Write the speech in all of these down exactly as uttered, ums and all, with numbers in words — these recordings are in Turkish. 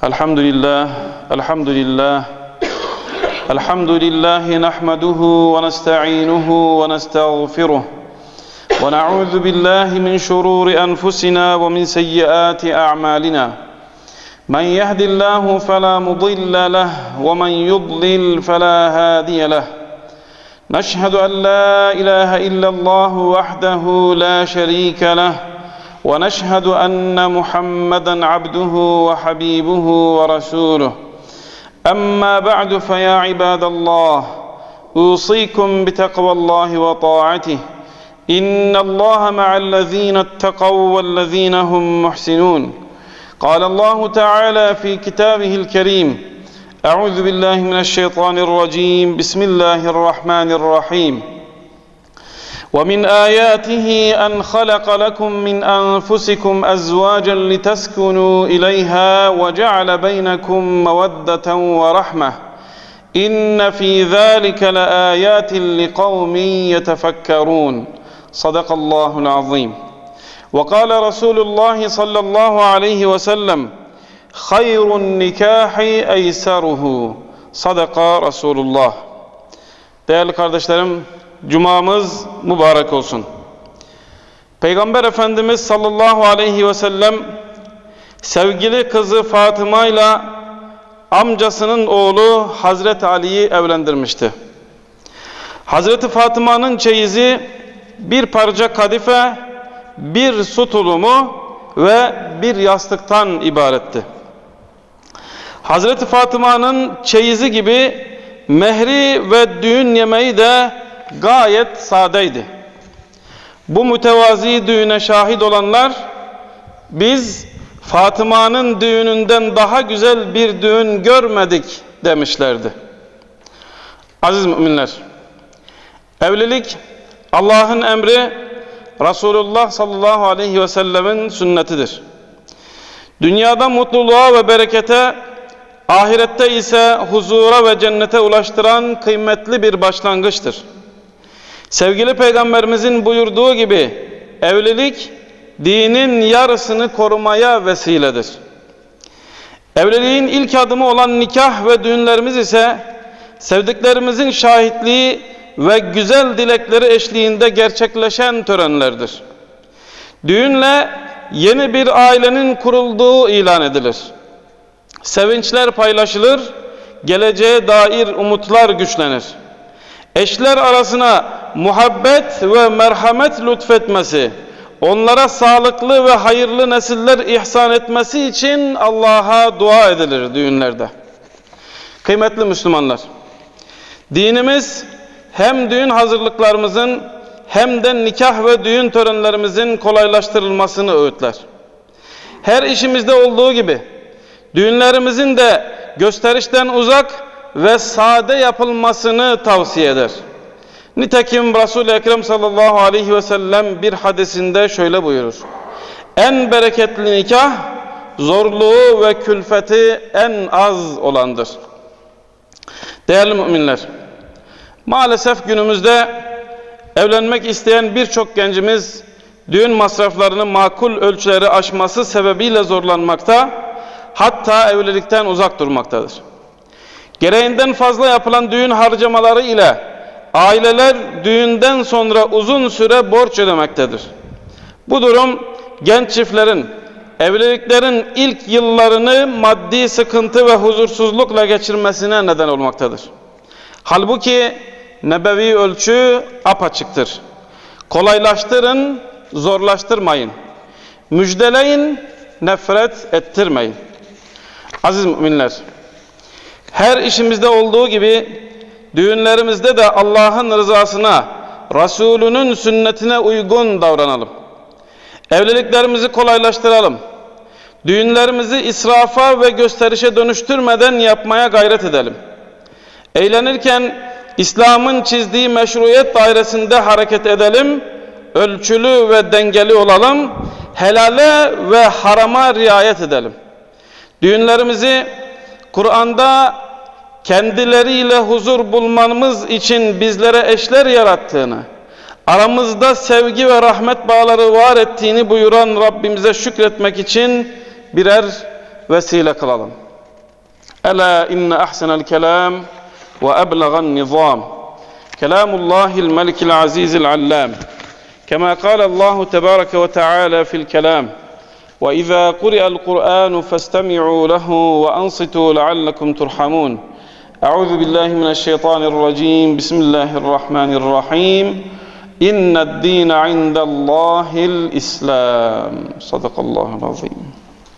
الحمد لله الحمد لله الحمد لله نحمده ونستعينه ونستغفره ونعوذ بالله من شرور أنفسنا ومن سيئات أعمالنا من يهد الله فلا مضل له ومن يضلل فلا هادي له نشهد أن لا إله إلا الله وحده لا شريك له ونشهد أن محمدًا عبده وحبيبه ورسوله أما بعد فيا عباد الله أوصيكم بتقوى الله وطاعته إن الله مع الذين اتقوا والذين هم محسنون قال الله تعالى في كتابه الكريم أعوذ بالله من الشيطان الرجيم بسم الله الرحمن الرحيم ومن آياته أن خلق لكم من أنفسكم أزواجا لتسكنوا إليها وجعل بينكم مودة ورحمة إن في ذلك لآيات لقوم يتفكرون صدق الله العظيم وقال رسول الله صلى الله عليه وسلم خير النكاح أيسره sadaka Resulullah. Değerli kardeşlerim, Cumamız mübarek olsun. Peygamber Efendimiz sallallahu aleyhi ve sellem sevgili kızı Fatıma ile amcasının oğlu Hazreti Ali'yi evlendirmişti. Hazreti Fatıma'nın çeyizi bir parça kadife, bir su tulumu ve bir yastıktan ibaretti. Hazreti Fatıma'nın çeyizi gibi mehri ve düğün yemeği de gayet sadeydi. Bu mütevazi düğüne şahit olanlar, biz Fatıma'nın düğününden daha güzel bir düğün görmedik demişlerdi. Aziz müminler, evlilik Allah'ın emri, Resulullah sallallahu aleyhi ve sellemin sünnetidir. Dünyada mutluluğa ve berekete, ahirette ise huzura ve cennete ulaştıran kıymetli bir başlangıçtır. Sevgili Peygamberimizin buyurduğu gibi evlilik dinin yarısını korumaya vesiledir. Evliliğin ilk adımı olan nikah ve düğünlerimiz ise sevdiklerimizin şahitliği ve güzel dilekleri eşliğinde gerçekleşen törenlerdir. Düğünle yeni bir ailenin kurulduğu ilan edilir. Sevinçler paylaşılır, geleceğe dair umutlar güçlenir. Eşler arasına muhabbet ve merhamet lütfetmesi, onlara sağlıklı ve hayırlı nesiller ihsan etmesi için Allah'a dua edilir düğünlerde. Kıymetli Müslümanlar, dinimiz hem düğün hazırlıklarımızın hem de nikah ve düğün törenlerimizin kolaylaştırılmasını öğütler. Her işimizde olduğu gibi düğünlerimizin de gösterişten uzak ve sade yapılmasını tavsiye eder. Nitekim Resul-i Ekrem sallallahu aleyhi ve sellem bir hadisinde şöyle buyurur: en bereketli nikah, zorluğu ve külfeti en az olandır. Değerli müminler, maalesef günümüzde evlenmek isteyen birçok gencimiz düğün masraflarını makul ölçüleri aşması sebebiyle zorlanmakta, hatta evlilikten uzak durmaktadır. Gereğinden fazla yapılan düğün harcamaları ile aileler düğünden sonra uzun süre borç ödemektedir. Bu durum genç çiftlerin evliliklerin ilk yıllarını maddi sıkıntı ve huzursuzlukla geçirmesine neden olmaktadır. Halbuki nebevi ölçü apaçıktır. Kolaylaştırın, zorlaştırmayın. Müjdeleyin, nefret ettirmeyin. Aziz müminler, her işimizde olduğu gibi düğünlerimizde de Allah'ın rızasına, Resulünün sünnetine uygun davranalım. Evliliklerimizi kolaylaştıralım. Düğünlerimizi israfa ve gösterişe dönüştürmeden yapmaya gayret edelim. Eğlenirken İslam'ın çizdiği meşruiyet dairesinde hareket edelim, ölçülü ve dengeli olalım, helale ve harama riayet edelim. Düğünlerimizi Kur'an'da kendileriyle huzur bulmamız için bizlere eşler yarattığını, aramızda sevgi ve rahmet bağları var ettiğini buyuran Rabbimize şükretmek için birer vesile kılalım. ألا إن أحسن الكلام وأبلغ النظام كلام الله الملك العزيز العلام، كما قال الله تبارك وتعالى في الكلام: وإذا قرئ القرآن فاستمعوا له وأنصتوا لعلكم ترحمون. أعوذ بالله من الشيطان الرجيم. بسم الله الرحمن الرحيم. إن الدين عند الله الإسلام. صدق الله العظيم.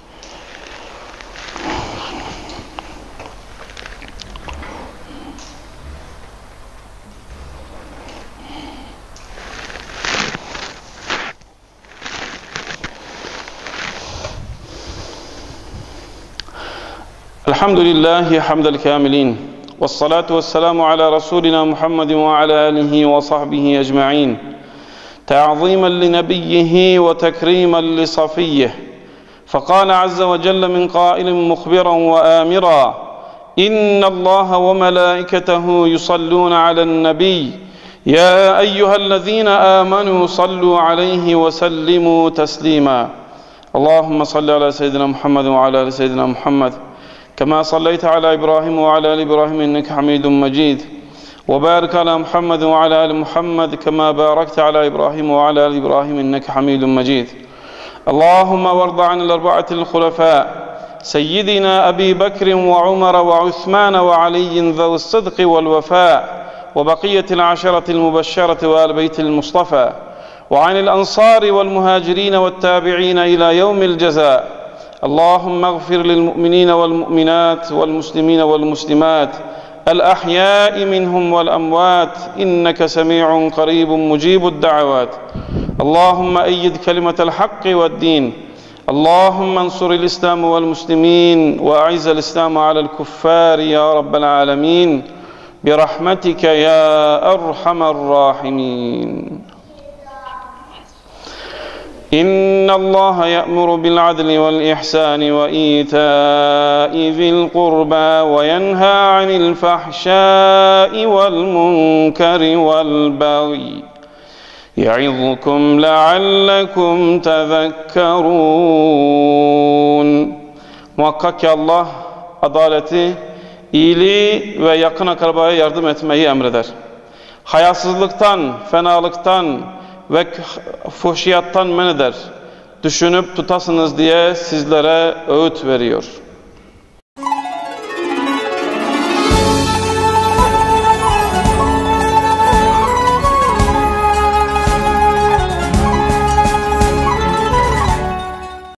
الحمد لله حمد الكاملين، والصلاة والسلام على رسولنا محمد وعلى آله وصحبه أجمعين، تعظيما لنبيه وتكريما لصفيه. فقال عز وجل من قائل مخبرا وآمرا: إن الله وملائكته يصلون على النبي يا أيها الذين آمنوا صلوا عليه وسلموا تسليما. اللهم صل على سيدنا محمد وعلى آل سيدنا محمد كما صليت على إبراهيم وعلى آل إبراهيم إنك حميد مجيد، وبارك على محمد وعلى آل محمد كما باركت على إبراهيم وعلى آل إبراهيم إنك حميد مجيد. اللهم وارض عن الأربعة الخلفاء سيدنا أبي بكر وعمر وعثمان وعلي ذوي الصدق والوفاء، وبقية العشرة المبشرة وآل بيت المصطفى، وعن الأنصار والمهاجرين والتابعين إلى يوم الجزاء. اللهم اغفر للمؤمنين والمؤمنات والمسلمين والمسلمات الأحياء منهم والأموات إنك سميع قريب مجيب الدعوات. اللهم أيد كلمة الحق والدين. اللهم انصر الإسلام والمسلمين وأعز الإسلام على الكفار يا رب العالمين برحمتك يا أرحم الراحمين. إن الله يأمر بالعدل والإحسان وإيتاء ذي القربى وينهى عن الفحشاء والمنكر والبغي يعظكم لعلكم تذكرون. Muhakkak ki Allah adaleti, iyiliği ve yakın akrabaya yardım etmeyi emreder. Hayasızlıktan, fenalıktan ve fuhşiyattan men eder. Düşünüp tutasınız diye sizlere öğüt veriyor.